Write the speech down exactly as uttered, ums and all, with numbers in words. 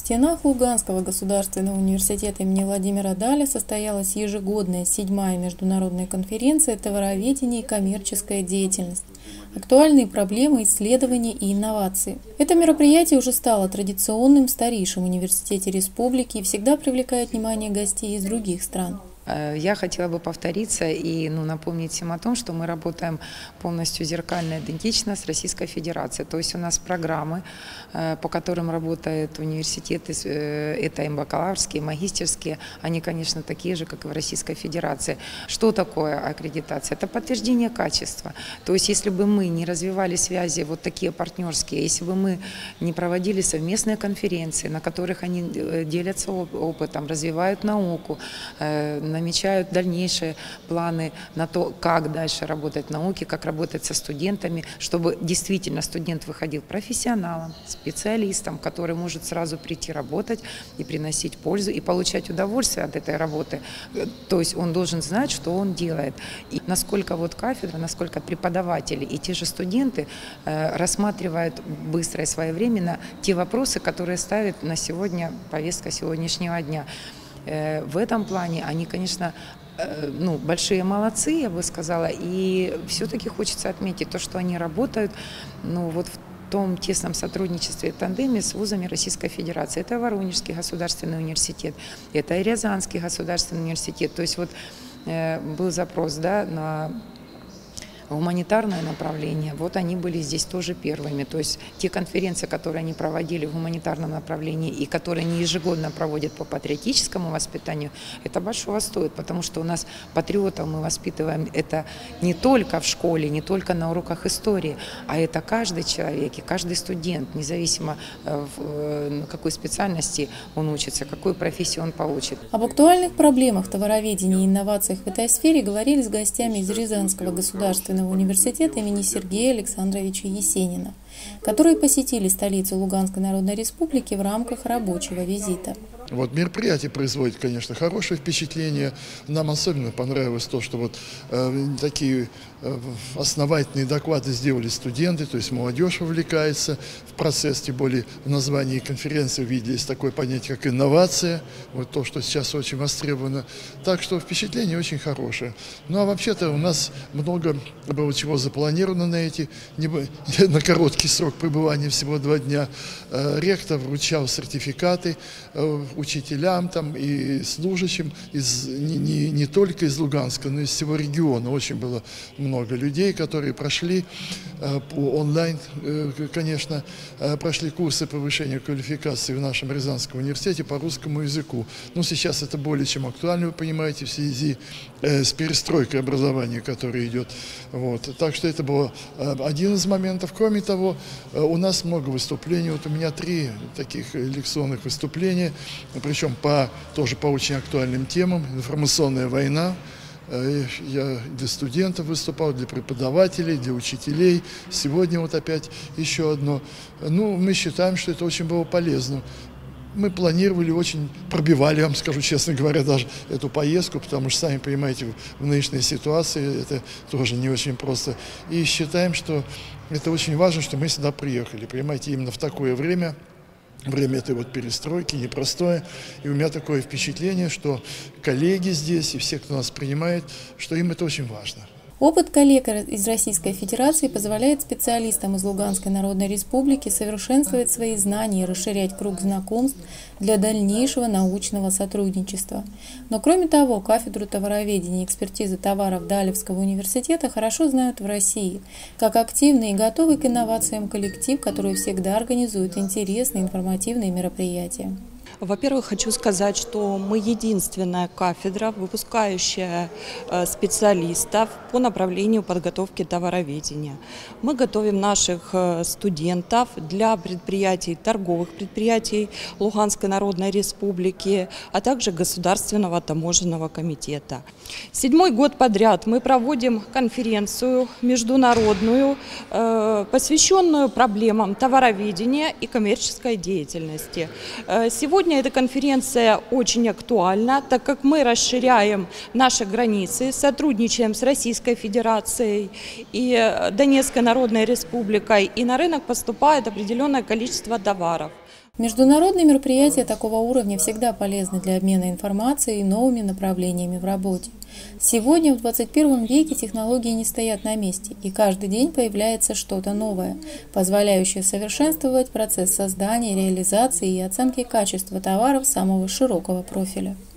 стенах Луганского государственного университета имени Владимира Даля состоялась ежегодная седьмая международная конференция «Товароведение и коммерческая деятельность. Актуальные проблемы, исследования и инновации». Это мероприятие уже стало традиционным в старейшем университете республики и всегда привлекает внимание гостей из других стран. Я хотела бы повториться и ну, напомнить всем о том, что мы работаем полностью зеркально идентично с Российской Федерацией. То есть у нас программы, по которым работают университеты, это и бакалаврские, и магистерские, они, конечно, такие же, как и в Российской Федерации. Что такое аккредитация? Это подтверждение качества. То есть если бы мы не развивали связи вот такие партнерские, если бы мы не проводили совместные конференции, на которых они делятся опытом, развивают науку, намечают дальнейшие планы на то, как дальше работать в науке, как работать со студентами, чтобы действительно студент выходил профессионалом, специалистом, который может сразу прийти работать и приносить пользу, и получать удовольствие от этой работы. То есть он должен знать, что он делает. И насколько вот кафедра, насколько преподаватели и те же студенты э, рассматривают быстро и своевременно те вопросы, которые ставит на сегодня повестка сегодняшнего дня. В этом плане они, конечно, ну, большие молодцы, я бы сказала, и все-таки хочется отметить то, что они работают ну, вот в том тесном сотрудничестве, тандеме с вузами Российской Федерации. Это Воронежский государственный университет, это и Рязанский государственный университет. То есть вот был запрос да, на гуманитарное направление, вот они были здесь тоже первыми. То есть те конференции, которые они проводили в гуманитарном направлении и которые они ежегодно проводят по патриотическому воспитанию, это большого стоит, потому что у нас патриотов мы воспитываем это не только в школе, не только на уроках истории, а это каждый человек и каждый студент, независимо в какой специальности он учится, какую профессию он получит. Об актуальных проблемах товароведения и инновациях в этой сфере говорили с гостями из Рязанского государственного университета имени Сергея Александровича Есенина, которые посетили столицу Луганской Народной Республики в рамках рабочего визита. Вот мероприятие производит, конечно, хорошее впечатление. Нам особенно понравилось то, что вот э, такие э, основательные доклады сделали студенты, то есть молодежь вовлекается в процесс, тем более в названии конференции увидели такое понятие, как инновация, вот то, что сейчас очень востребовано. Так что впечатление очень хорошее. Ну а вообще-то у нас много было чего запланировано на эти, не, на короткий срок пребывания, всего два дня. Э, ректор вручал сертификаты э, учителям там, и служащим из, не, не, не только из Луганска, но и из всего региона. Очень было много людей, которые прошли э, по онлайн, э, конечно, э, прошли курсы повышения квалификации в нашем Рязанском университете по русскому языку. Но сейчас это более чем актуально, вы понимаете, в связи э, с перестройкой образования, которая идет. Вот. Так что это был э, один из моментов. Кроме того, э, у нас много выступлений. Вот у меня три таких лекционных выступления, причем по, тоже по очень актуальным темам. Информационная война. Я для студентов выступал, для преподавателей, для учителей. Сегодня вот опять еще одно. Ну, мы считаем, что это очень было полезно. Мы планировали, очень пробивали, я вам скажу честно говоря, даже эту поездку, потому что, сами понимаете, в нынешней ситуации это тоже не очень просто. И считаем, что это очень важно, что мы сюда приехали, понимаете, именно в такое время. Время этой вот перестройки непростое, и у меня такое впечатление, что коллеги здесь и все, кто нас принимает, что им это очень важно. Опыт коллег из Российской Федерации позволяет специалистам из Луганской Народной Республики совершенствовать свои знания и расширять круг знакомств для дальнейшего научного сотрудничества. Но кроме того, кафедру товароведения и экспертизы товаров Далевского университета хорошо знают в России, как активный и готовый к инновациям коллектив, который всегда организует интересные информативные мероприятия. Во-первых, хочу сказать, что мы единственная кафедра, выпускающая специалистов по направлению подготовки товароведения. Мы готовим наших студентов для предприятий, торговых предприятий Луганской Народной Республики, а также Государственного таможенного комитета. Седьмой год подряд мы проводим конференцию международную, посвященную проблемам товароведения и коммерческой деятельности. Сегодня Сегодня эта конференция очень актуальна, так как мы расширяем наши границы, сотрудничаем с Российской Федерацией и Донецкой Народной Республикой, и на рынок поступает определенное количество товаров. Международные мероприятия такого уровня всегда полезны для обмена информацией и новыми направлениями в работе. Сегодня, в двадцать первом веке, технологии не стоят на месте, и каждый день появляется что-то новое, позволяющее совершенствовать процесс создания, реализации и оценки качества товаров самого широкого профиля.